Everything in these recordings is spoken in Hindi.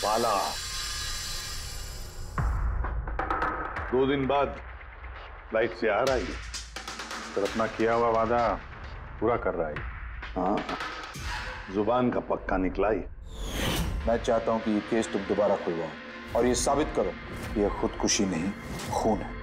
बाला 2 दिन बाद फ्लाइट से आ रहा है, तो अपना किया हुआ वादा पूरा कर रहा है। हाँ, जुबान का पक्का निकला ही। मैं चाहता हूं कि ये केस तुम दोबारा खुलवाओ और ये साबित करो कि यह खुदकुशी नहीं खून है।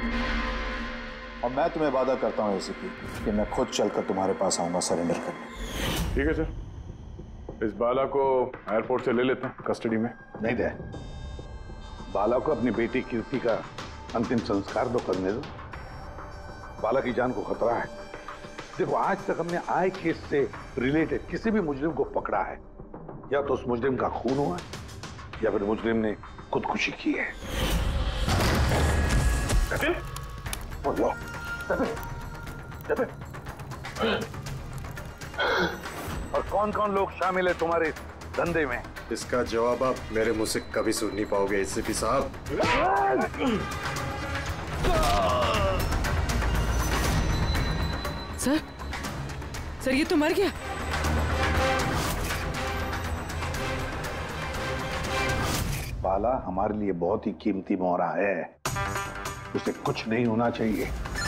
और मैं तुम्हें वादा करता हूं एसीपी कि मैं खुद चलकर तुम्हारे पास आऊंगा सरेंडर करने। ठीक है सर, इस बाला को एयरपोर्ट से ले लेते हैं कस्टडी में। नहीं दे, बाला को अपनी बेटी कीर्ति का अंतिम संस्कार तो करने दो। बाला की जान को खतरा है। देखो, आज तक हमने आए केस से रिलेटेड किसी भी मुजरिम को पकड़ा है, या तो उस मुजरिम का खून हुआ है या फिर मुजरिम ने खुदकुशी की है। बोलो, और कौन कौन लोग शामिल है तुम्हारे धंधे में? इसका जवाब आप मेरे मुंह से कभी सुन नहीं पाओगे एसीपी साहब। सर ये तो मर गया। बाला हमारे लिए बहुत ही कीमती मोहरा है, उसे कुछ नहीं होना चाहिए।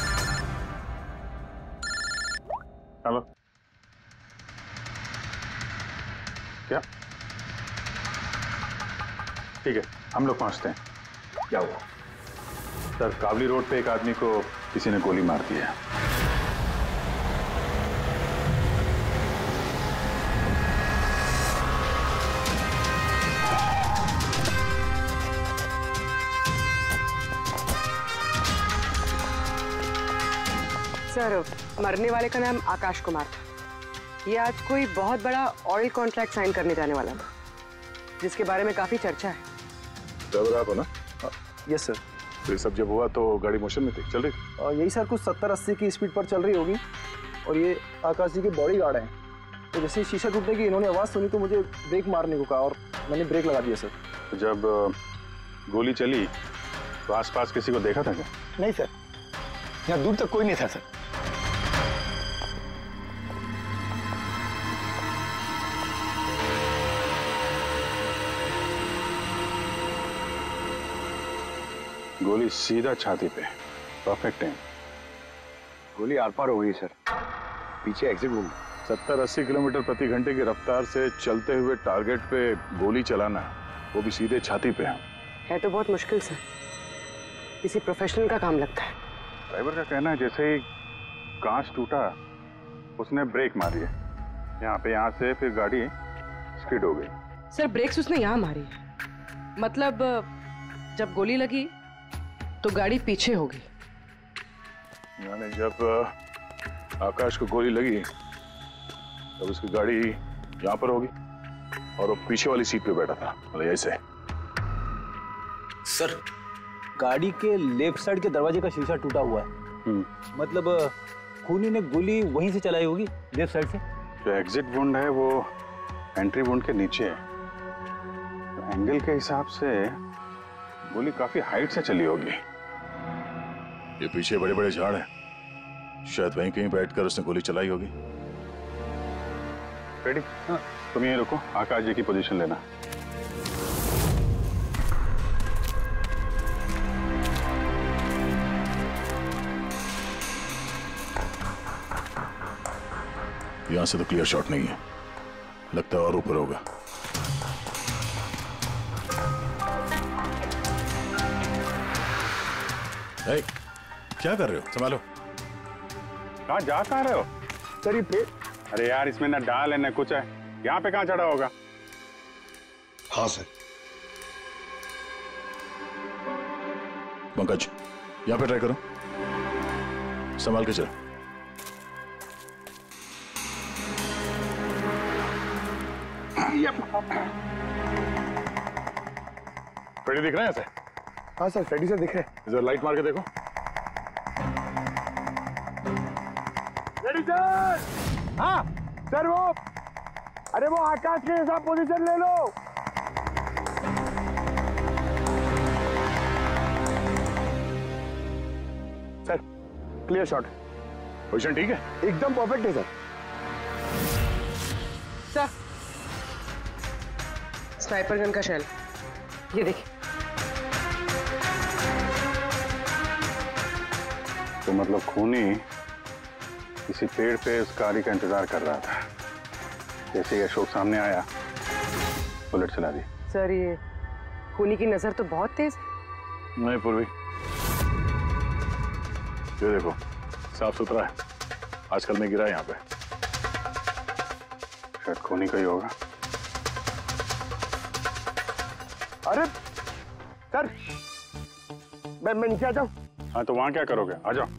हेलो, क्या? ठीक है, हम लोग पहुंचते हैं। क्या हुआ? सर, कावली रोड पे एक आदमी को किसी ने गोली मार दी है। सर, मरने वाले का नाम आकाश कुमार था। ये आज कोई बहुत बड़ा ऑयल कॉन्ट्रैक्ट साइन करने जाने वाला था, जिसके बारे में काफी चर्चा है। ड्राइवर आप हो ना? Yes sir. तो ये सब जब हुआ तो गाड़ी मोशन में थी, चल रही? यही सर कुछ 70-80 की स्पीड पर चल रही होगी। और ये आकाश जी के बॉडी गार्ड हैं, तो जैसे शीशा टूटने की इन्होंने आवाज़ सुनी तो मुझे ब्रेक मारने को कहा और मैंने ब्रेक लगा दिया सर। तो जब गोली चली तो आसपास किसी को देखा था क्या? नहीं सर, यहाँ दूर तक कोई नहीं था सर। गोली सीधा छाती पे, परफेक्ट टाइम। गोली आर पार हो गई सर, पीछे एग्जिट रूम। 70-80 किलोमीटर प्रति घंटे की रफ्तार से चलते हुए टारगेट पे गोली चलाना, वो भी सीधे छाती पे है तो बहुत मुश्किल सर, किसी प्रोफेशनल का काम लगता है। ड्राइवर का कहना है जैसे ही कांच टूटा उसने ब्रेक मारी है यहाँ से, फिर गाड़ी स्किड हो गई। सर, ब्रेक्स उसने यहाँ मारी, मतलब जब गोली लगी तो गाड़ी पीछे हो गई। यानी जब आकाश को गोली लगी तब उसकी गाड़ी यहाँ पर होगी और वो पीछे वाली सीट पे बैठा था, मतलब ऐसे। सर, गाड़ी के लेफ्ट साइड के दरवाजे का शीशा टूटा हुआ है, मतलब खूनी ने गोली वहीं से चलाई होगी, लेफ्ट साइड से। जो एग्जिट वुंड है वो एंट्री वुंड के नीचे है, तो एंगल के हिसाब से गोली काफी हाइट से चली होगी। ये पीछे बड़े बड़े झाड़ हैं, शायद वहीं कहीं बैठकर उसने गोली चलाई होगी। रेडी? हाँ। तुम यहीं रुको, आकाश जी की पोजीशन लेना। यहां से तो क्लियर शॉट नहीं है, लगता है और ऊपर होगा। hey, क्या कर रहे हो? संभालो। कहाँ जा कहाँ रहे हो? सर ये पे... अरे यार, इसमें ना डाल है ना कुछ है, यहाँ पे कहाँ चढ़ा होगा? हाँ सर। पंकज, यहाँ पे ट्राई करो, संभाल के चलो। फ्रेडी दिख रहे हैं ऐसे? हाँ सर, फ्रेडी सर दिख रहे हैं। इधर लाइट मार के देखो। Freddy sir! हाँ सर, वो आकाश के हिसाब पोजीशन ले लो। Sir, clear shot. पोजीशन ठीक है? एकदम परफेक्ट है सर। सर, स्नाइपर गन का शेल। ये देखिए। तो मतलब खूनी किसी पेड़ पे उस कारी का इंतजार कर रहा था। जैसे ही अशोक सामने आया, बुलेट चला दी। सर, ये खूनी की नजर तो बहुत तेज है। नहीं पूर्वी, ये देखो साफ सुथरा है। आजकल में गिरा है यहाँ पे, शायद खूनी का ही होगा। अरे सर, मैं नीचे आ जाऊं? हाँ तो वहां क्या करोगे, आ जाओ।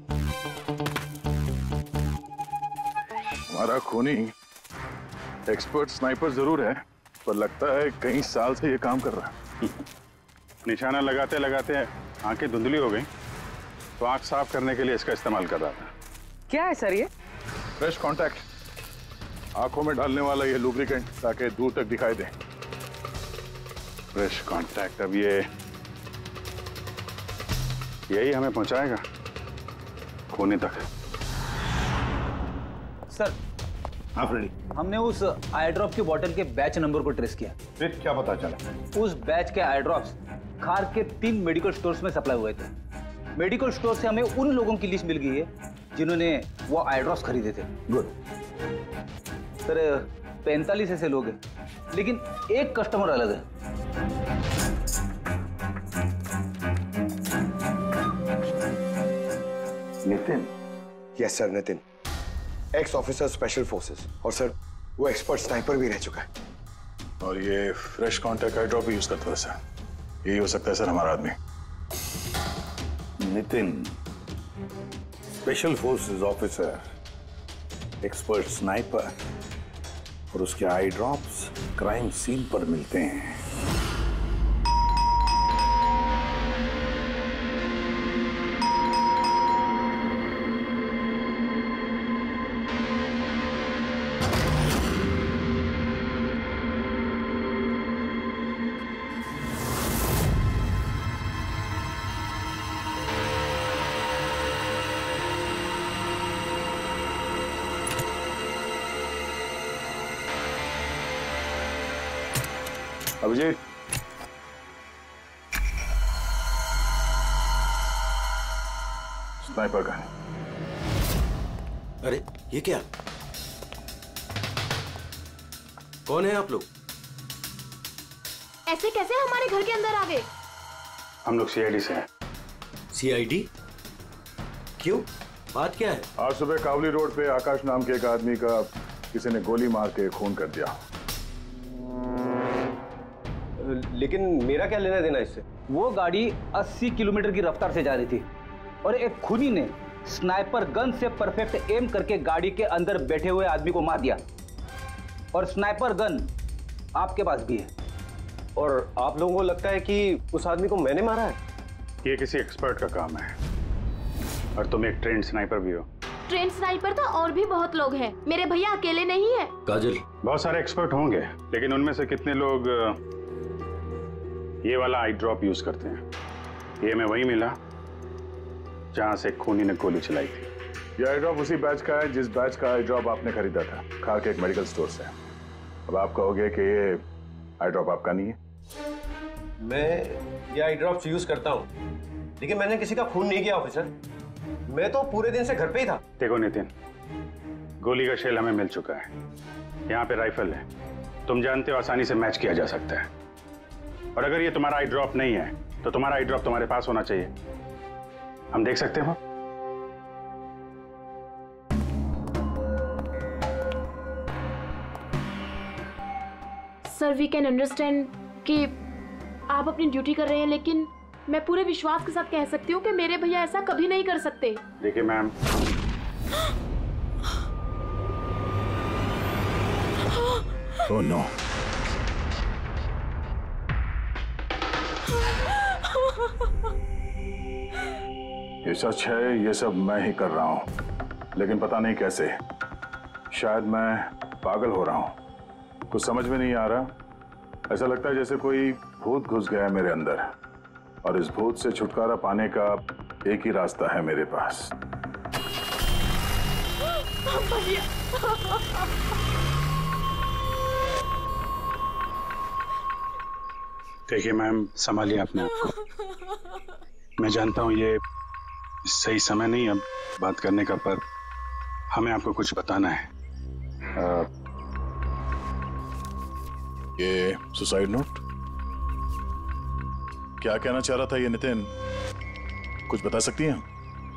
हमारा खूनी एक्सपर्ट स्नाइपर जरूर है, पर लगता है कई साल से ये काम कर रहा है। निशाना लगाते लगाते आंखें धुंधली हो गई, तो आंख साफ करने के लिए इसका इस्तेमाल कर रहा था। क्या है सर ये? फ्रेश कांटेक्ट, आंखों में डालने वाला ये लुब्रिकेंट, ताकि दूर तक दिखाई दे। फ्रेश कांटेक्ट, अब ये यही हमें पहुंचाएगा खूनी तक। सर, हाँ फ्रेडी, हमने उस आई ड्रॉप की बोतल के बैच नंबर को ट्रेस किया। फिर क्या पता चला? उस बैच के आई ड्रॉप्स खार के 3 मेडिकल स्टोर्स में सप्लाई हुए थे। मेडिकल स्टोर से हमें उन लोगों की लिस्ट मिल गई है जिन्होंने वो आई ड्रॉप्स खरीदे थे। गुड। सर, 45 ऐसे लोग हैं, लेकिन एक कस्टमर अलग है। Nitin? Yes sir, Nitin, ex officer special forces, और सर वो एक्सपर्ट स्नाइपर भी रह चुका है। और ये fresh contact eye drop use करता है सर। यही हो सकता है सर हमारा आदमी। Nitin, special forces officer, expert sniper और उसके आई ड्रॉप्स क्राइम सीन पर मिलते हैं। Abhijeet, sniper gun. अरे ये क्या? कौन है आप लोग? ऐसे कैसे हमारे घर के अंदर आ गए? हम लोग सीआईडी से हैं। सीआईडी? क्यों, बात क्या है? आज सुबह कावली रोड पे आकाश नाम के एक आदमी का किसी ने गोली मार के खून कर दिया। लेकिन मेरा क्या लेना देना इससे? वो गाड़ी 80 किलोमीटर की रफ्तार से जा रही थी और एक खूनी ने स्नाइपर गन से परफेक्ट एम करके गाड़ी के अंदर बैठे हुए आदमी को मार दिया। और स्नाइपर गन आपके पास भी है। और आप लोगों को लगता है कि उस आदमी को मैंने मारा है? ये किसी एक्सपर्ट का काम है, और तुम एक ट्रेंड स्नाइपर भी हो। ट्रेन स्नाइपर तो और भी बहुत लोग हैं, मेरे भैया अकेले नहीं है। काजल, बहुत सारे एक्सपर्ट होंगे, लेकिन उनमें से कितने लोग ये वाला आई ड्रॉप यूज करते हैं? ये मैं वही मिला जहां से खूनी ने गोली चलाई थी। ये आई ड्रॉप उसी बैच का है जिस बैच का आई ड्रॉप आपने खरीदा था खार के एक मेडिकल स्टोर से। अब आप कहोगे कि ये आई ड्रॉप आपका नहीं है। मैं ये आई ड्रॉप्स यूज करता हूँ, लेकिन मैंने किसी का खून नहीं किया ऑफिसर। मैं तो पूरे दिन से घर पे ही था। देखो नितिन, गोली का शेल हमें मिल चुका है, यहाँ पे राइफल है, तुम जानते हो आसानी से मैच किया जा सकता है। और अगर ये तुम्हारा आई ड्रॉप नहीं है तो तुम्हारा आई ड्रॉप तुम्हारे पास होना चाहिए। हम देख सकते हो? सर, वी कैन अंडरस्टैंड कि आप अपनी ड्यूटी कर रहे हैं, लेकिन मैं पूरे विश्वास के साथ कह सकती हूँ कि मेरे भैया ऐसा कभी नहीं कर सकते। देखिए मैम, ओह नो, ये सच है, ये सब मैं ही कर रहा हूं, लेकिन पता नहीं कैसे। शायद मैं पागल हो रहा हूं, कुछ समझ में नहीं आ रहा। ऐसा लगता है जैसे कोई भूत घुस गया है मेरे अंदर, और इस भूत से छुटकारा पाने का एक ही रास्ता है मेरे पास। देखिए मैम, संभालिए अपने आप को। मैं जानता हूँ ये सही समय नहीं अब बात करने का, पर हमें आपको कुछ बताना है। ये सुसाइड नोट क्या कहना चाह रहा था ये नितिन, कुछ बता सकती हैं?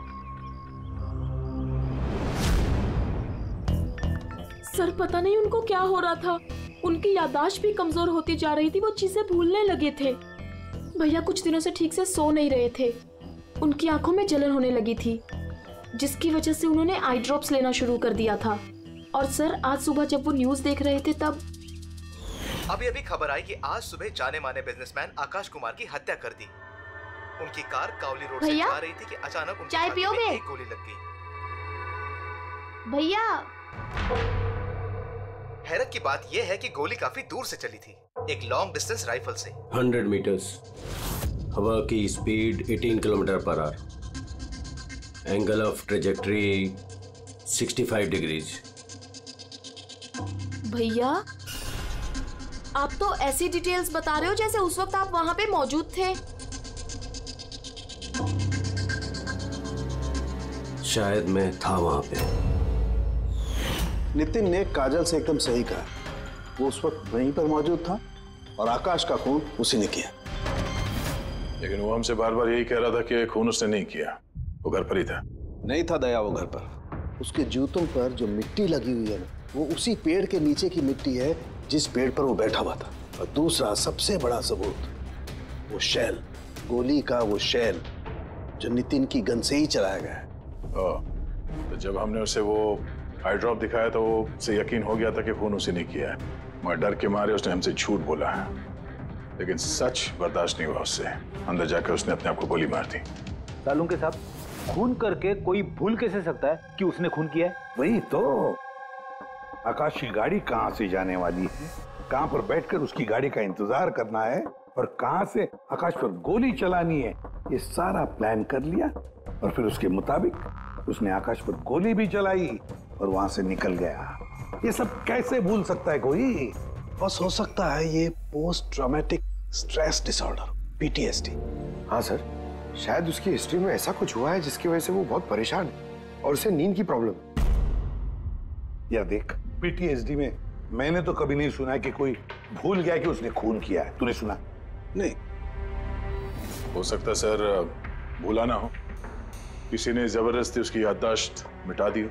सर पता नहीं उनको क्या हो रहा था, उनकी याददाश्त भी कमजोर होती जा रही थी, वो चीजें भूलने लगे थे। भैया कुछ दिनों से ठीक से सो नहीं रहे थे, उनकी आंखों में जलन होने लगी थी, जिसकी वजह से उन्होंने आई ड्रॉप्स लेना शुरू कर दिया था। और सर आज सुबह जब वो न्यूज देख रहे थे तब अभी खबर आई कि आज सुबह जाने माने बिजनेसमैन आकाश कुमार की हत्या कर दी। उनकी कार कावली रोड से जा रही थी कि अचानक उनकी चाय पियोगे? एक गोली लग गई। भैया हैरत की बात यह है कि गोली काफी दूर से चली थी, एक लॉन्ग डिस्टेंस राइफल से। 100 मीटर्स, हवा की स्पीड 18 किलोमीटर पर hour, angle of trajectory 65 degrees. भैया आप तो ऐसी डिटेल्स बता रहे हो जैसे उस वक्त आप वहां पे मौजूद थे। शायद मैं था वहां पे। नितिन ने काजल से एकदम सही कहा, वो उस वक्त वहीं पर मौजूद था और आकाश का खून उसी ने किया। लेकिन वो हमसे बार बार यही कह रहा था कि खून उसने नहीं किया, वो घर पर ही था। नहीं था दया वो घर पर। उसके जूतों पर जो मिट्टी लगी हुई है ना, वो उसी पेड़ के नीचे की मिट्टी है जिस पेड़ पर वो बैठा हुआ था। और दूसरा सबसे बड़ा सबूत, वो शैल, गोली का वो शैल जो नितिन की गन से ही चलाया गया है। तो जब हमने उसे वो आई ड्रॉप दिखाया तो उसे यकीन हो गया था कि खून उसी ने किया है, मगर डर के मारे उसने हमसे झूठ बोला है। लेकिन सच बर्दाश्त नहीं हुआ उससे, अंदर जाकर उसने अपने आप को गोली मार दी। सालूंके साहब, खून करके कोई भूल कैसे सकता है कि उसने खून किया है? वही तो, आकाश की गाड़ी कहाँ से जाने वाली है, कहाँ पर बैठकर उसकी गाड़ी का इंतजार करना है और कहाँ से आकाश पर गोली चलानी है, ये सारा प्लान कर लिया। और फिर उसके मुताबिक उसने आकाश पर गोली भी चलाई और वहां से निकल गया। ये सब कैसे भूल सकता है कोई? बस हो सकता है ये post traumatic stress disorder, PTSD। हाँ सर, शायद उसकी हिस्ट्री में ऐसा कुछ हुआ है जिसकी वजह से वो बहुत परेशान है और उसे नींद की प्रॉब्लम है। यार देख, PTSD में मैंने तो कभी नहीं सुना कि कोई भूल गया कि उसने खून किया है। तूने सुना? नहीं। हो सकता सर भूला ना हो, किसी ने जबरदस्ती उसकी याददाश्त मिटा दी हो।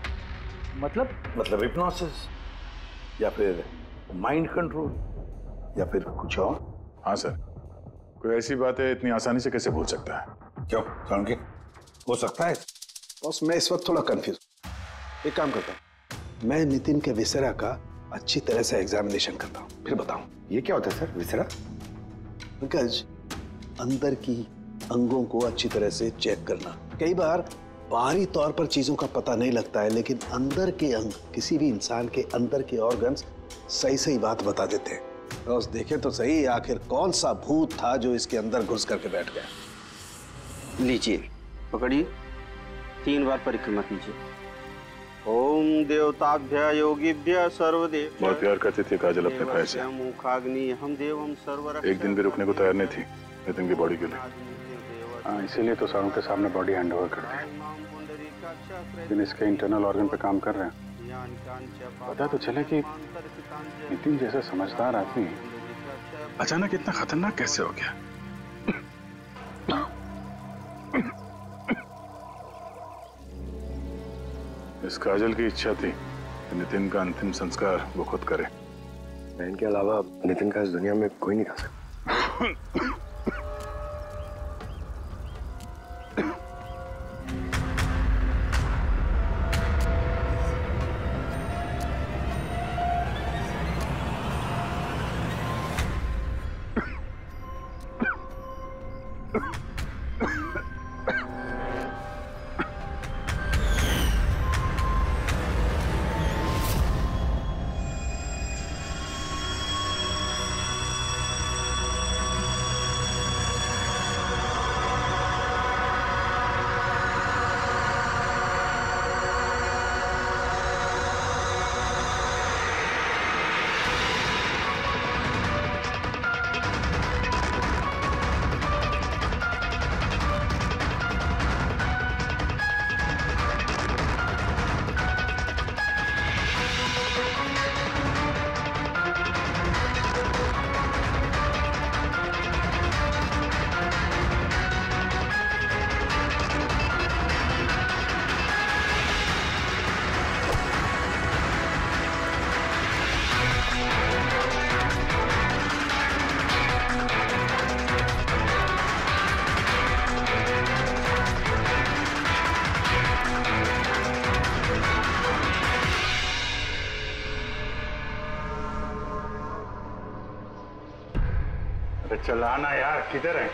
मतलब हिप्नोसिस या फिर माइंड कंट्रोल या फिर कुछ और। हाँ सर, कोई ऐसी बात है इतनी आसानी से कैसे भूल सकता है? क्यों सालुंके, हो सकता है? बस मैं इस वक्त थोड़ा कंफ्यूज। एक काम करता हूँ, मैं नितिन के विसरा का अच्छी तरह से एग्जामिनेशन करता हूँ, फिर बताऊँ। ये क्या होता है सर, विसरा? पंकज, अंदर की अंगों को अच्छी तरह से चेक करना। कई बार बाहरी तौर पर चीजों का पता नहीं लगता है, लेकिन अंदर के अंग, किसी भी इंसान के अंदर के ऑर्गन्स सही सही बात बता देते हैं। तो देखे तो सही, आखिर कौन सा भूत था जो इसके अंदर घुस करके बैठ गया। लीजिए, पकड़िए, 3 बार परिक्रमा कीजिए। ओम देवताभ्य योगिभ्य सर्वदेव। बहुत प्यार करती थी काजल अपने भाई से, मुखाग्नि हम देवम सर्वरक्षक। एक दिन भी रुकने को तैयार नहीं थी नितिन की बॉडी के लिए। हाँ, इसीलिए तो सारों के सामने बॉडी हैंड ओवर कर दी। लेकिन इसके इंटरनल ऑर्गन पे काम कर रहे हैं। पता तो चले कि नितिन जैसा समझदार आदमी अचानक इतना खतरनाक कैसे हो गया। इस काजल की इच्छा थी कि नितिन का अंतिम संस्कार वो खुद करे। बहन के अलावा नितिन का इस दुनिया में कोई नहीं कर सकता। अरे चलाना यार, किधर है?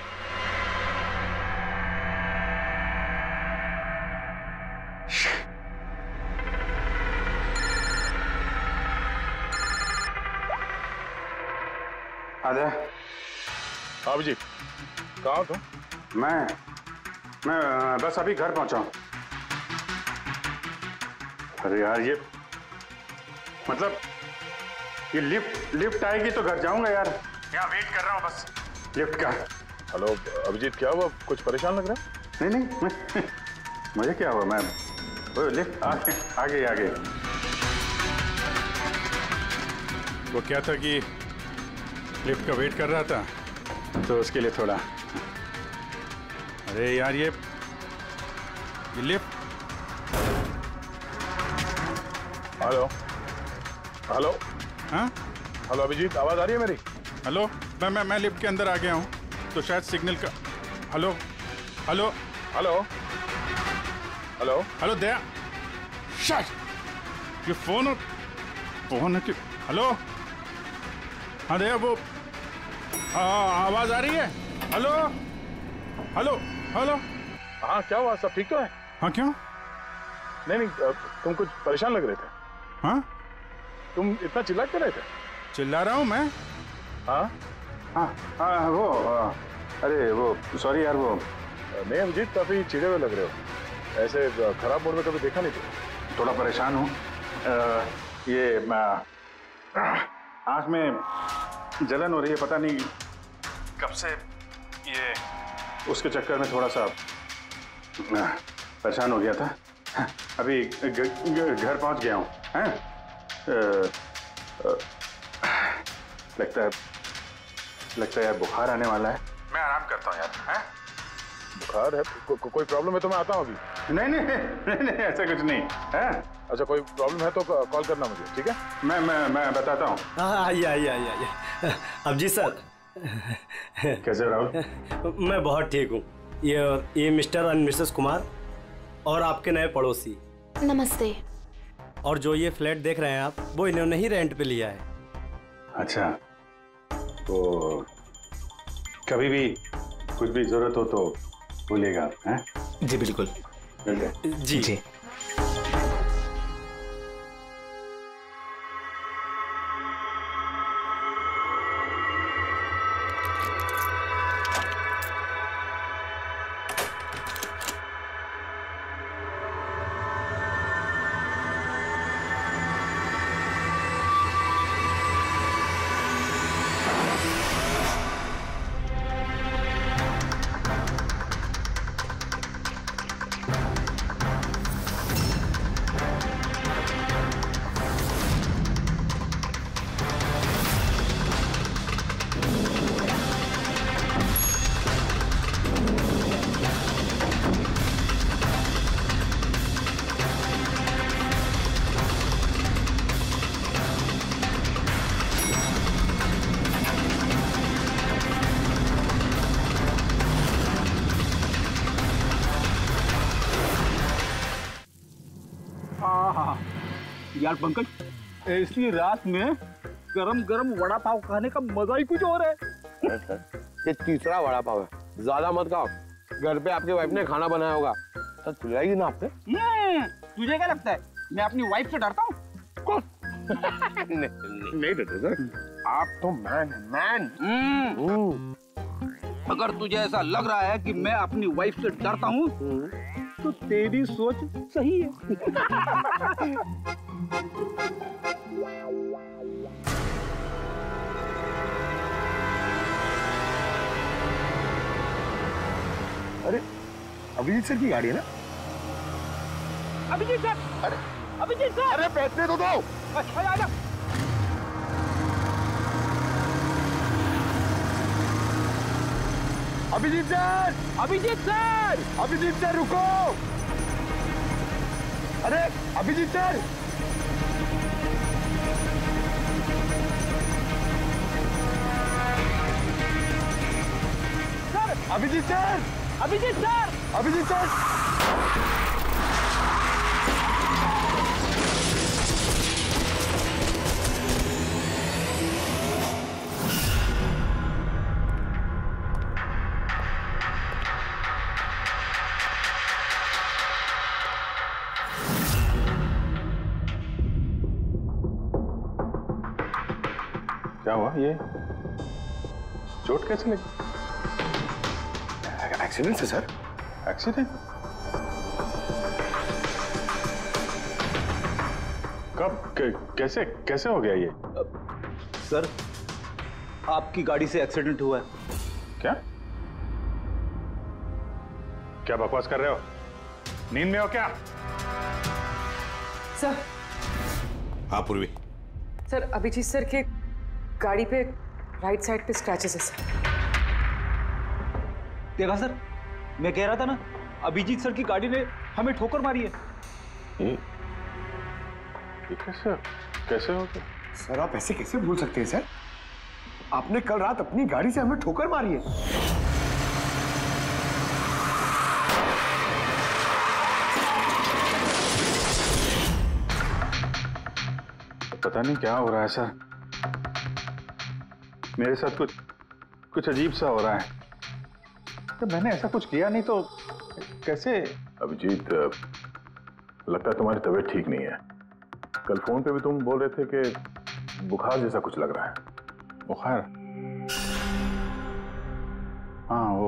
आजा। हाँ जी, कहाँ हो तुम? मैं बस अभी घर पहुंचा हूं। अरे यार ये मतलब ये लिफ्ट आएगी तो घर जाऊंगा यार। यहाँ वेट कर रहा हूँ बस लिफ्ट का। हेलो अभिजीत, क्या हुआ? कुछ परेशान लग रहा है? नहीं मुझे क्या हुआ, मैं वो लिफ्ट आगे। वो क्या था कि लिफ्ट का वेट कर रहा था तो उसके लिए थोड़ा। अरे यार ये लिफ्ट। Hello hello. हाँ हेलो अभिजीत, आवाज आ रही है मेरी? हेलो, मैं लिफ्ट के अंदर आ गया हूँ तो शायद सिग्नल का। Hello hello hello hello hello Daya, शायद ये फोन है कि। हेलो हाँ दया, वो आवाज आ रही है? Hello hello hello. हाँ क्या हुआ, सब ठीक तो है? हाँ क्यों? नहीं तुम कुछ परेशान लग रहे थे। हाँ तुम इतना चिल्ला क्यों रहे थे? चिल्ला रहा हूँ मैं? हाँ वो अरे वो सॉरी यार, वो नहीं अभिजीत, काफी चिढ़े हुए लग रहे हो। ऐसे खराब मूड में कभी देखा नहीं था। थोड़ा परेशान हूँ। ये आँख में जलन हो रही है, पता नहीं कब से। ये उसके चक्कर में थोड़ा सा परेशान हो गया था। अभी घर पहुंच गया हूँ। लगता है यार बुखार आने वाला है। मैं आराम करता हूँ यार। बुखार है? कोई प्रॉब्लम है तो मैं आता हूँ अभी। नहीं ऐसा कुछ नहीं है। अच्छा कोई प्रॉब्लम है तो कॉल करना मुझे, ठीक है? मैं बताता हूँ। आइए। अब जी सर। कैसे राहुल? मैं बहुत ठीक हूँ। ये मिस्टर एंड मिसेस कुमार और आपके नए पड़ोसी। नमस्ते। और जो ये फ्लैट देख रहे हैं आप, वो इन्होंने ही रेंट पे लिया है। अच्छा, तो कभी भी कुछ भी जरूरत हो तो बोलिएगा। हैं? जी बिल्कुल। जी। यार पंकज, ऐसी रात में गरम गरम वड़ा पाव खाने का मजा ही कुछ और है। ये तीसरा वड़ा पाव है, ज्यादा मत खाओ। घर पे आपके वाइफ ने खाना बनाया होगा तो चिल्लाएगी ना आपसे। तुझे क्या लगता है मैं अपनी वाइफ से डरता हूँ? नहीं डरते सर, आप तो मैन। अगर तुझे ऐसा लग रहा है कि मैं अपनी वाइफ से डरता हूँ तो तेरी सोच सही है। अरे अभिजीत सर की गाड़ी है ना? अभिजीत सर, अभिजीत सर, अरे पैसे तो दो। अच्छा आजा। अभिजीत सर, अभिजीत सर रुको। अरे अभिजीत सर, अभिजीत सर। क्या हुआ? ये चोट कैसे लगी? एक्सीडेंट से सर। एक्सीडेंट? कब? कैसे कैसे हो गया ये? सर, आपकी गाड़ी से एक्सीडेंट हुआ है। क्या? क्या बकवास कर रहे हो? नींद में हो क्या? सर। हाँ पूर्वी। सर, अभिजीत सर के गाड़ी पे राइट साइड पे स्क्रैचेस है सर। देखा सर, मैं कह रहा था ना, अभिजीत सर की गाड़ी ने हमें ठोकर मारी है। ये कैसे कैसे हो गया? सर आप ऐसे कैसे भूल सकते हैं सर? आपने कल रात अपनी गाड़ी से हमें ठोकर मारी है। पता नहीं क्या हो रहा है सर, मेरे साथ कुछ अजीब सा हो रहा है। तो मैंने ऐसा कुछ किया नहीं तो कैसे? अभिजीत, लगता है तुम्हारी तबीयत ठीक नहीं है। कल फोन पे भी तुम बोल रहे थे कि बुखार जैसा कुछ लग रहा है। बुखार? हाँ वो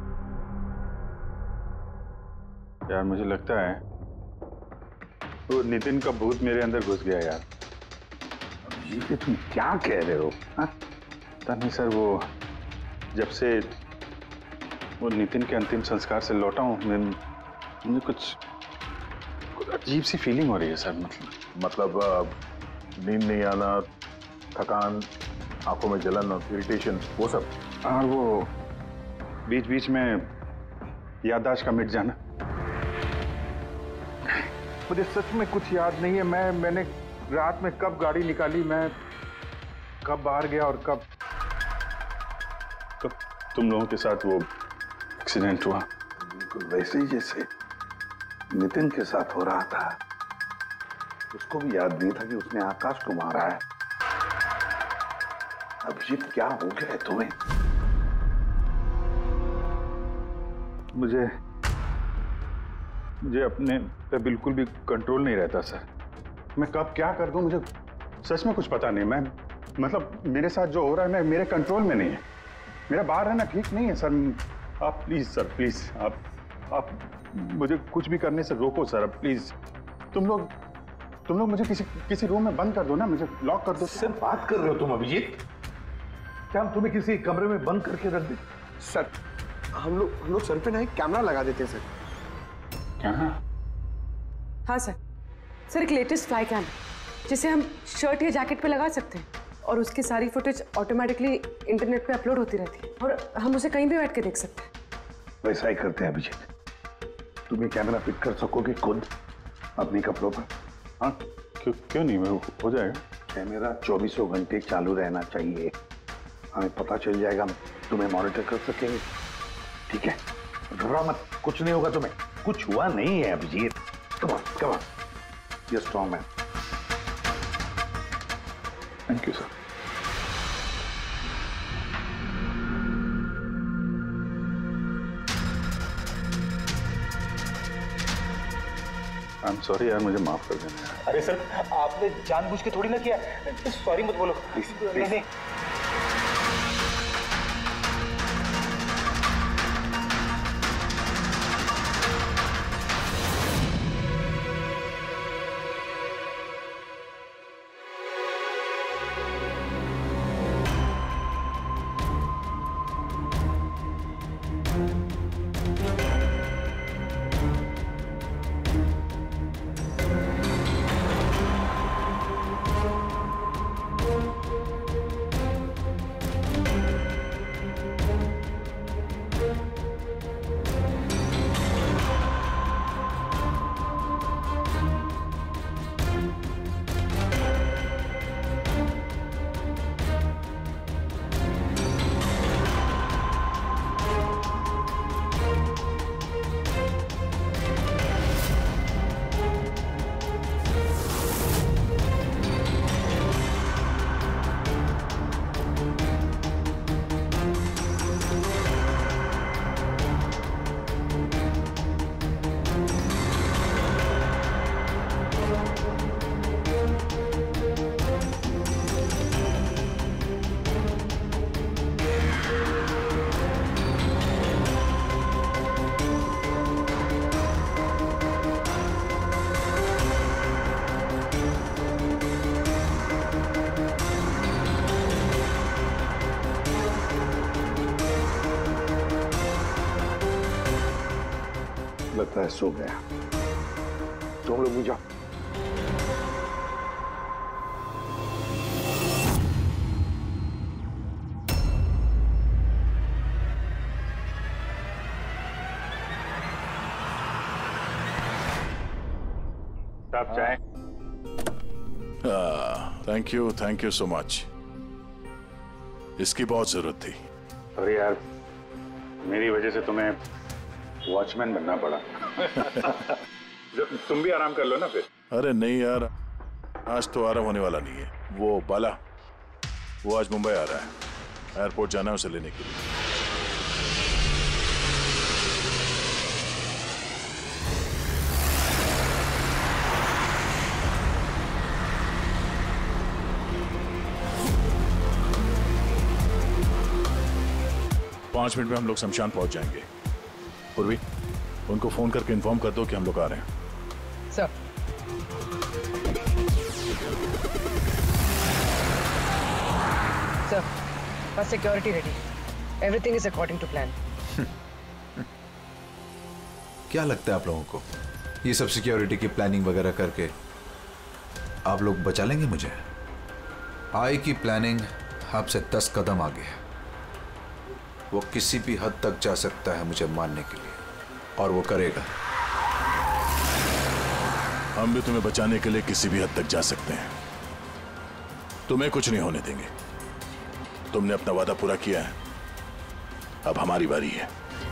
यार, मुझे लगता है वो नितिन का भूत मेरे अंदर घुस गया यार। ये तुम क्या कह रहे हो? पता नहीं सर, वो जब से वो नितिन के अंतिम संस्कार से लौटा हूँ, मुझे कुछ अजीब सी फीलिंग हो रही है सर। मतलब नींद नहीं आना, थकान, आंखों में जलन और इरिटेशन, वो सब? और वो बीच बीच में याददाश्त का मिट जाना। मुझे सच में कुछ याद नहीं है। मैंने रात में कब गाड़ी निकाली, मैं कब बाहर गया और कब तुम लोगों के साथ वो एक्सीडेंट हुआ। बिल्कुल वैसे ही जैसे नितिन के साथ हो रहा था। उसको भी याद नहीं था कि उसने आकाश को मारा है। अभिजीत, क्या हो गया है तुम्हें? मुझे अपने पे बिल्कुल भी कंट्रोल नहीं रहता सर। मैं कब क्या कर दूं, मुझे सच में कुछ पता नहीं। मैं मतलब मेरे साथ जो हो रहा है, मैं मेरे कंट्रोल में नहीं है। मेरा बाहर रहना ठीक नहीं है सर। आप प्लीज सर, प्लीज आप मुझे कुछ भी करने से रोको सर, प्लीज। तुम लोग मुझे किसी रूम में बंद कर दो ना, मुझे लॉक कर दो। सिर्फ बात कर रहे हो तुम अभिजीत? क्या हम तुम्हें किसी कमरे में बंद करके रख दे? सर हम लोग सर पे ना एक कैमरा लगा देते हैं सर। क्या? हाँ सर। सर, एक लेटेस्ट फ्लाई कैम जिसे हम शर्ट या जैकेट पे लगा सकते हैं और उसकी सारी फुटेज ऑटोमेटिकली इंटरनेट पे अपलोड होती रहती है और हम उसे कहीं भी बैठ के देख सकते हैं। वैसा ही करते हैं अभिजीत। तुम्हें कैमरा फिट कर सकोगे खुद अपने कपड़ों पर? हाँ, क्यों नहीं, हो जाएगा। कैमरा 24 घंटे चालू रहना चाहिए। हमें पता चल जाएगा, तुम्हें मॉनिटर कर सकेंगे। ठीक है, घबराओ मत, कुछ नहीं होगा तुम्हें। कुछ हुआ नहीं है Abhijeet. Come on, you strong man. Thank you sir. I am sorry यार, मुझे माफ कर देना यार। अरे सर, आपने जानबूझ के थोड़ी ना किया। सॉरी मत बोलो। नहीं। लगता है सो गया। तुम लोग भी जाओ। आप चाहें? Thank you so much. इसकी बहुत जरूरत थी। अरे यार, मेरी वजह से तुम्हें वॉचमैन बनना पड़ा। तुम भी आराम कर लो ना फिर। अरे नहीं यार, आज तो आराम होने वाला नहीं है। वो बाला, वो आज मुंबई आ रहा है, एयरपोर्ट जाना है उसे लेने के लिए। 5 मिनट में हम लोग शमशान पहुंच जाएंगे। पूर्वी, उनको फोन करके इन्फॉर्म कर दो कि हम लोग आ रहे हैं। सर। सर, बस security ready. Everything is according to plan. क्या लगता है आप लोगों को, ये सब सिक्योरिटी की प्लानिंग वगैरह करके आप लोग बचा लेंगे मुझे? आई की प्लानिंग आपसे 10 कदम आगे है। वो किसी भी हद तक जा सकता है मुझे मारने के लिए, और वो करेगा। हम भी तुम्हें बचाने के लिए किसी भी हद तक जा सकते हैं। तुम्हें कुछ नहीं होने देंगे। तुमने अपना वादा पूरा किया है, अब हमारी बारी है।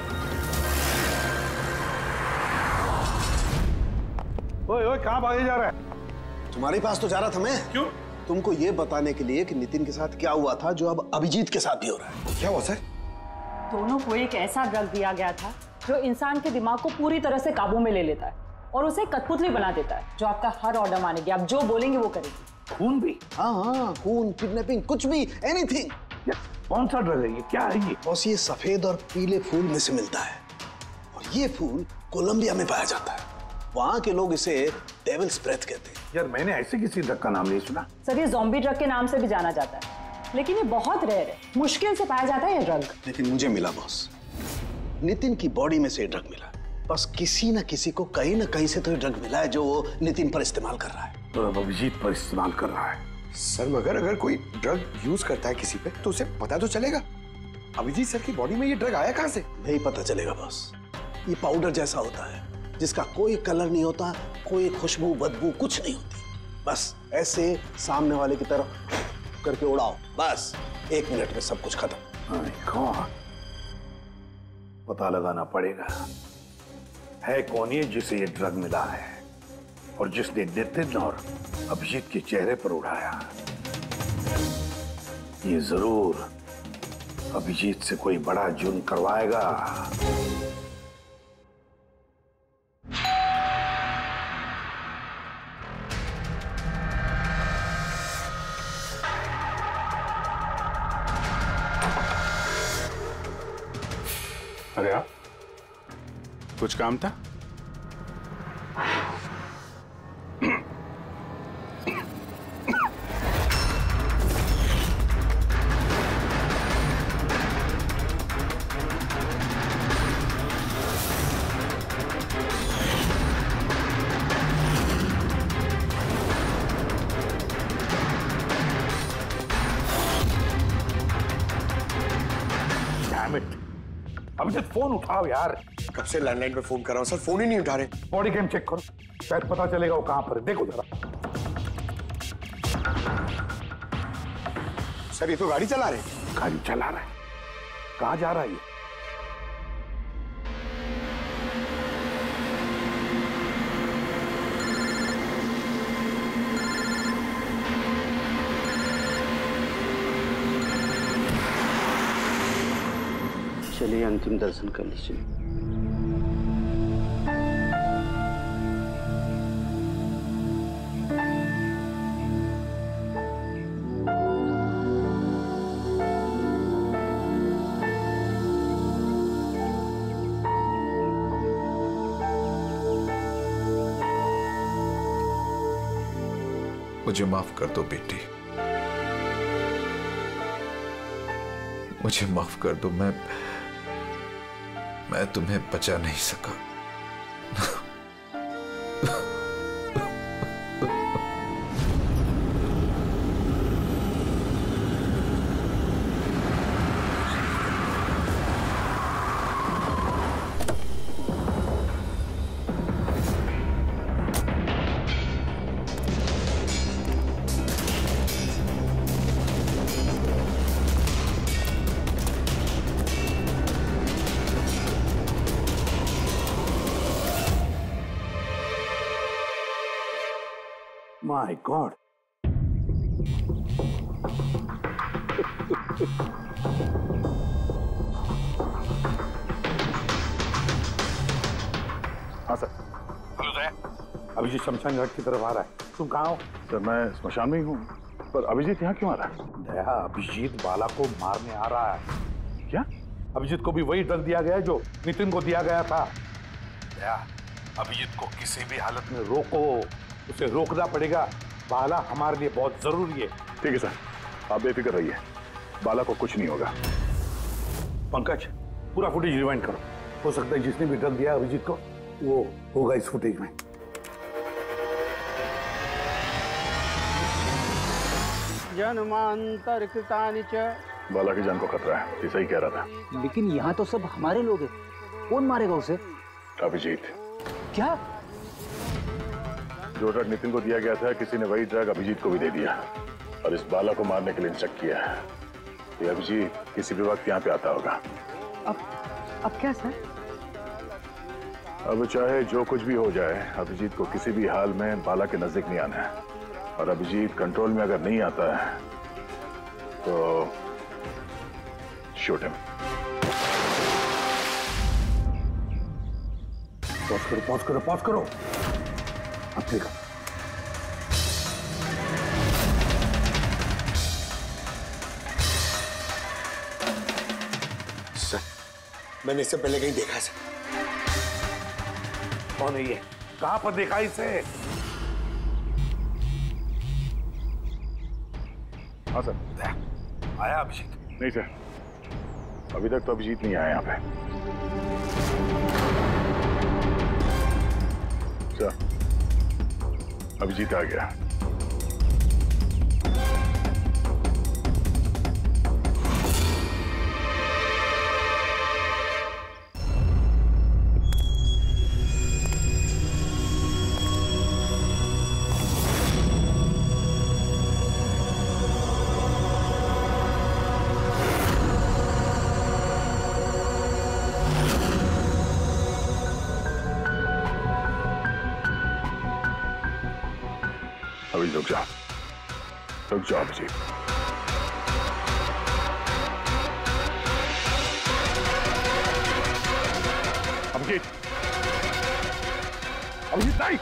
ओए ओए, कहां भागे जा रहा है? तुम्हारे पास तो जा रहा था मैं। क्यों? तुमको ये बताने के लिए कि नितिन के साथ क्या हुआ था, जो अब अभिजीत के साथ भी हो रहा है। क्या हुआ सर? दोनों को एक ऐसा ड्रग दिया गया था जो इंसान के दिमाग को पूरी तरह से काबू में ले लेता है और उसे कठपुतली बना देता है, जो आपका हर ऑर्डर मानेगी। आप जो बोलेंगे वो करेगी। खून भी? हाँ, खून, किडनैपिंग, कुछ भी, एनीथिंग। कौन सा ड्रग है ये? क्या है ये? बॉस, ये सफेद और पीले फूल में से मिलता है, और ये फूल कोलंबिया में पाया जाता है। वहाँ के लोग इसे डेविल्स ब्रेथ कहते हैं। यार, मैंने ऐसे किसी ड्रग का नाम नहीं सुना। सर, ये ज़ॉम्बी ड्रग के नाम से भी जाना जाता है, लेकिन ये बहुत रेयर है, मुश्किल से पाया जाता है ये ड्रग। लेकिन मुझे मिला बॉस, नितिन की बॉडी में से ड्रग मिला। बस किसी न किसी को कहीं ना कहीं से तो ड्रग मिला है, जो वो नितिन पर इस्तेमाल कर रहा है। तो अभिजीत पर इस्तेमाल कर रहा है। सर, मगर अगर कोई ड्रग यूज करता है किसी पे, तो उसे पता तो चलेगा। अभिजीत सर की बॉडी में ये ड्रग आया कहां से? नहीं पता चलेगा बॉस। ये पाउडर जैसा होता है, जिसका कोई कलर नहीं होता, कोई खुशबू बदबू कुछ नहीं होती। बस ऐसे सामने वाले की तरफ करके उड़ाओ, बस 1 मिनट में सब कुछ खत्म। पता लगाना पड़ेगा है कौन ये जिसे ये ड्रग मिला है, और जिसने नितिन और अभिजीत के चेहरे पर उड़ाया। ये जरूर अभिजीत से कोई बड़ा जुर्म करवाएगा। अरे आप, कुछ काम था? अभिजीत, फोन उठाओ यार। कब से लैंडलाइन पे फोन कर रहा हूं सर, फोन ही नहीं उठा रहे। बॉडी कैम चेक करो, शायद पता चलेगा वो कहां पर है। देखो जरा। सर, ये तो गाड़ी चला रहे हैं। गाड़ी चला रहा है? कहां जा रहा है ये? चलिए अंतिम दर्शन कर लीजिए। मुझे माफ कर दो बेटी, मुझे माफ कर दो। मैं तुम्हें बचा नहीं सका। My God. हाँ सर। हेलो दया, अभिजीत शमशान घाट की तरफ आ रहा है। तुम कहाँ हो? सर मैं स्मशान में ही हूँ, पर अभिजीत यहाँ क्यों आ रहा है? दया, अभिजीत बाला को मारने आ रहा है। क्या? अभिजीत को भी वही ड्रग दिया गया है जो नितिन को दिया गया था। दया, अभिजीत को किसी भी हालत में रोको, उसे रोकना पड़ेगा। बाला हमारे लिए बहुत जरूरी है। ठीक है सर, आप बेफिक्र रहिए, बाला को कुछ नहीं होगा। पंकज, पूरा फुटेज रिवाइंड करो। हो सकता है जिसने भी ड्रग दिया अभिजीत को वो होगा इस फुटेज में। जन्मांतर कृतानि च। बाला की जान को खतरा है, ये सही कह रहा था। लेकिन यहाँ तो सब हमारे लोग हैं, कौन मारेगा उसे? अभिजीत। क्या? जो ड्रग नितिन को दिया गया था, किसी ने वही ड्रग अभिजीत को भी दे दिया और इस बाला को मारने के लिए इंस्ट्रक्ट किया है। ये अभिजीत किसी भी वक्त यहाँ पे आता होगा। अब क्या सर? अब चाहे जो कुछ भी हो जाए, अभिजीत को किसी भी हाल में बाला के नजदीक नहीं आना है। और अभिजीत कंट्रोल में अगर नहीं आता है तो शूट हिम। पॉज करो, पॉज करो, पॉज करो। अब देखो, सर मैंने इससे पहले कहीं देखा है सर। कौन है ये? कहां पर देखा इसे? हाँ सर। आया अभिजीत? नहीं सर, अभी तक तो अभिजीत नहीं आया यहाँ पे। सर, अभिजीत आ गया। अभी रुक जाओ अभिजीत। अभिजीत, अभिजीत नहीं।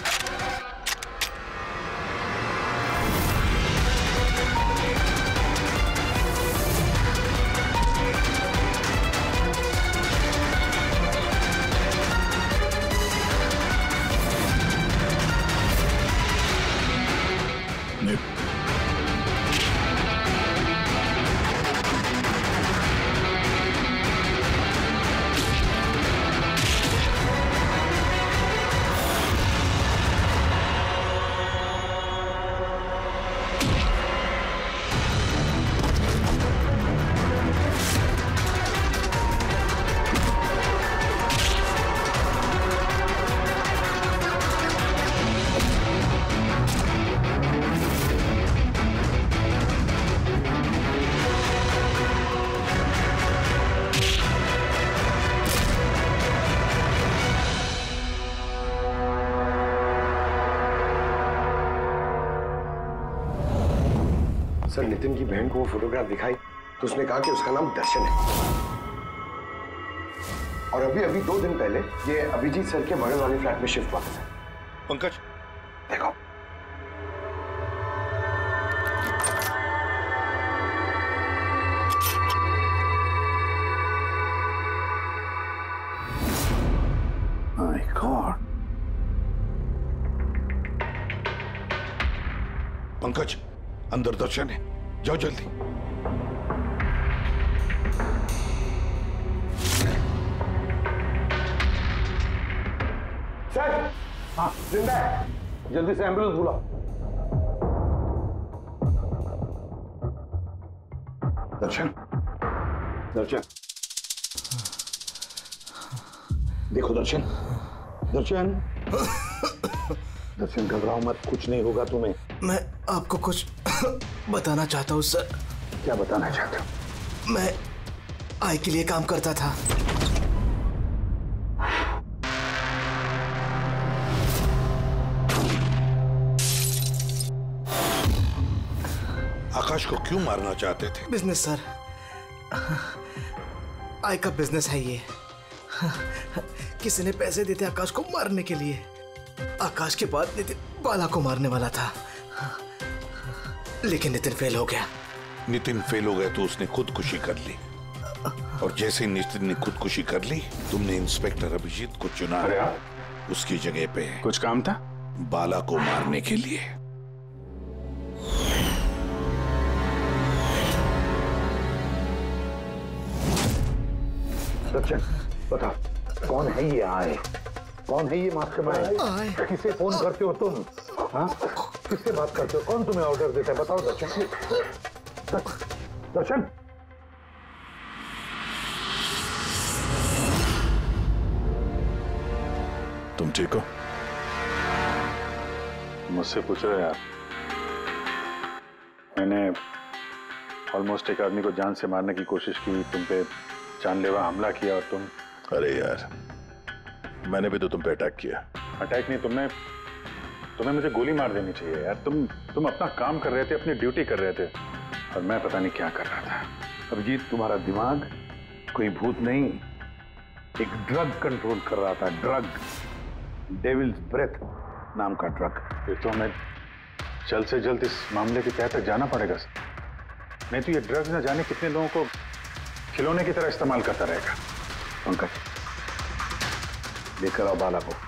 सर नितिन की बहन को वो फोटोग्राफ दिखाई तो उसने कहा कि उसका नाम दर्शन है। और अभी अभी 2 दिन पहले ये अभिजीत सर के बगल वाले फ्लैट में शिफ्ट हुआ था। पंकज देखो, माय गॉड। पंकज, अंदर दर्शन है, जाओ जल्दी। दर्शन, हाँ जिंदा है, जल्दी से एम्बुलेंस बुलाओ। दर्शन, दर्शन, देखो दर्शन, दर्शन, दर्शन घबराओ मत, कुछ नहीं होगा तुम्हें। मैं आपको कुछ बताना चाहता हूँ सर। क्या बताना चाहते हो? मैं आई के लिए काम करता था। आकाश को क्यों मारना चाहते थे? बिजनेस सर, आई का बिजनेस है ये। किसी ने पैसे देते आकाश को मारने के लिए। आकाश के बाद नितिन बाला को मारने वाला था, लेकिन नितिन फेल हो गया। नितिन फेल हो गया तो उसने खुदकुशी कर ली, और जैसे ही नितिन ने खुदकुशी कर ली, तुमने इंस्पेक्टर अभिजीत को चुना उसकी जगह पे। कुछ काम था बाला को मारने के लिए। दर्शन, बताओ कौन है ये आए? कौन है ये मास्टरमाइंड? किसे फोन करते हो तुम? हाँ, किससे बात करते हो? कौन तुम्हें ऑर्डर देता है? बताओ दर्शन। दर्शन, तुम ठीक हो? मुझसे पूछ रहे यार। मैंने ऑलमोस्ट एक आदमी को जान से मारने की कोशिश की, तुम पे जानलेवा हमला किया, और तुम। अरे यार, मैंने भी तो तुम पे अटैक किया। अटैक नहीं, तुम्हें मुझे गोली मार देनी चाहिए यार। तुम अपना काम कर रहे थे, अपनी ड्यूटी कर रहे थे, और मैं पता नहीं क्या कर रहा था। अभिजीत, तुम्हारा दिमाग कोई भूत नहीं, एक ड्रग कंट्रोल कर रहा था। ड्रग, डेविल्स ब्रेथ नाम का ड्रग। फिर तो हमें जल्द से जल्द इस मामले के तह तक जाना पड़ेगा सर, नहीं तो ये ड्रग्स न जाने कितने लोगों को खिलौने की तरह इस्तेमाल करता रहेगा। पंकज, लेकर आओ बाला को।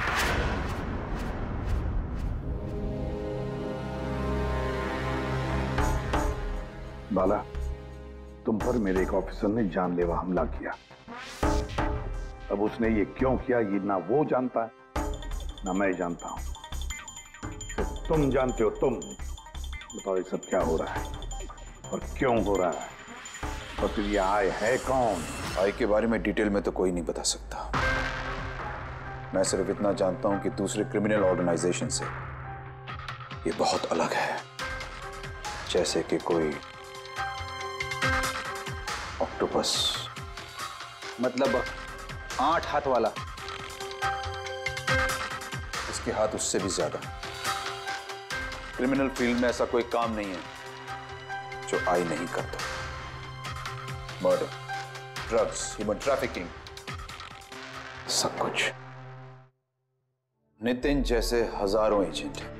बाला, तुम पर मेरे एक ऑफिसर ने जानलेवा हमला किया। अब उसने ये क्यों किया, ये ना वो जानता है ना मैं जानता हूं। तो तुम जानते हो। तुम बताओ ये सब क्या हो रहा है और क्यों हो रहा है, और फिर ये आय है कौन? आई के बारे में डिटेल में तो कोई नहीं बता सकता। मैं सिर्फ इतना जानता हूं कि दूसरे क्रिमिनल ऑर्गेनाइजेशन से ये बहुत अलग है, जैसे कि कोई ऑक्टोपस। मतलब 8 हाथ वाला? इसके हाथ उससे भी ज्यादा। क्रिमिनल फील्ड में ऐसा कोई काम नहीं है जो आई नहीं करता। मर्डर, ड्रग्स, ह्यूमन ट्रैफिकिंग, सब कुछ। नितिन जैसे हजारों एजेंट हैं,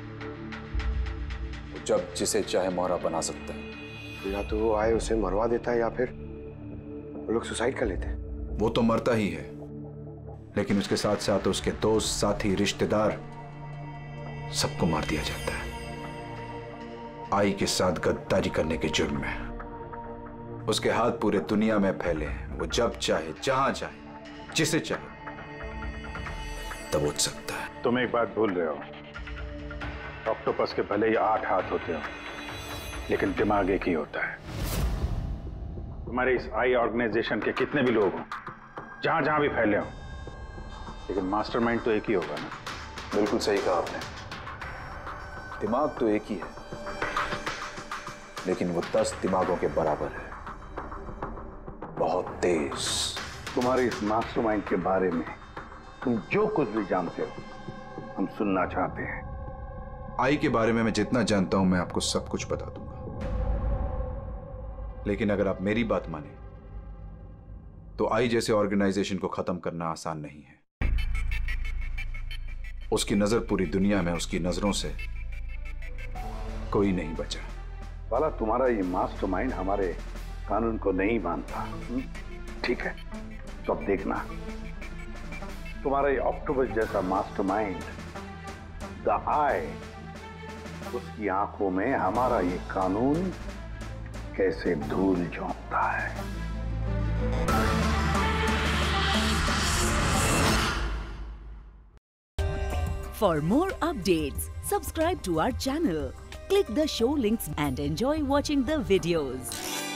जब जिसे चाहे मोहरा बना सकता है। या तो वो आए उसे मरवा देता है, या फिर वो लोग सुसाइड कर लेते हैं। वो तो मरता ही है, लेकिन उसके साथ साथ उसके दोस्त, साथी, रिश्तेदार, सबको मार दिया जाता है आई के साथ गद्दारी करने के जुर्म में। उसके हाथ पूरे दुनिया में फैले हैं। वो जब चाहे, जहां चाहे, जिसे चाहे दबोच सकता है। तुम एक बात भूल रहे हो, ऑक्टोपस के भले ही 8 हाथ होते हो, लेकिन दिमाग एक ही होता है। तुम्हारे इस आई ऑर्गेनाइजेशन के कितने भी लोग हों, जहां जहां भी फैले हों, लेकिन मास्टरमाइंड तो एक ही होगा ना। बिल्कुल सही कहा आपने। दिमाग तो एक ही है, लेकिन वो 10 दिमागों के बराबर है, बहुत तेज। तुम्हारे इस मास्टरमाइंड के बारे में तुम जो कुछ भी जानते हो, हम सुनना चाहते हैं। आई के बारे में मैं जितना जानता हूं, मैं आपको सब कुछ बता दूंगा। लेकिन अगर आप मेरी बात माने तो आई जैसे ऑर्गेनाइजेशन को खत्म करना आसान नहीं है। उसकी नजर पूरी दुनिया में, उसकी नजरों से कोई नहीं बचा। बाला, तुम्हारा ये मास्टरमाइंड हमारे कानून को नहीं मानता। ठीक है, तो अब देखना, तुम्हारा ये ऑक्टोपस जैसा मास्टरमाइंड, द आई, उसकी आंखों में हमारा ये कानून कैसे धूल झोंकता है। For more updates, subscribe to our channel, click the show links and enjoy watching the videos.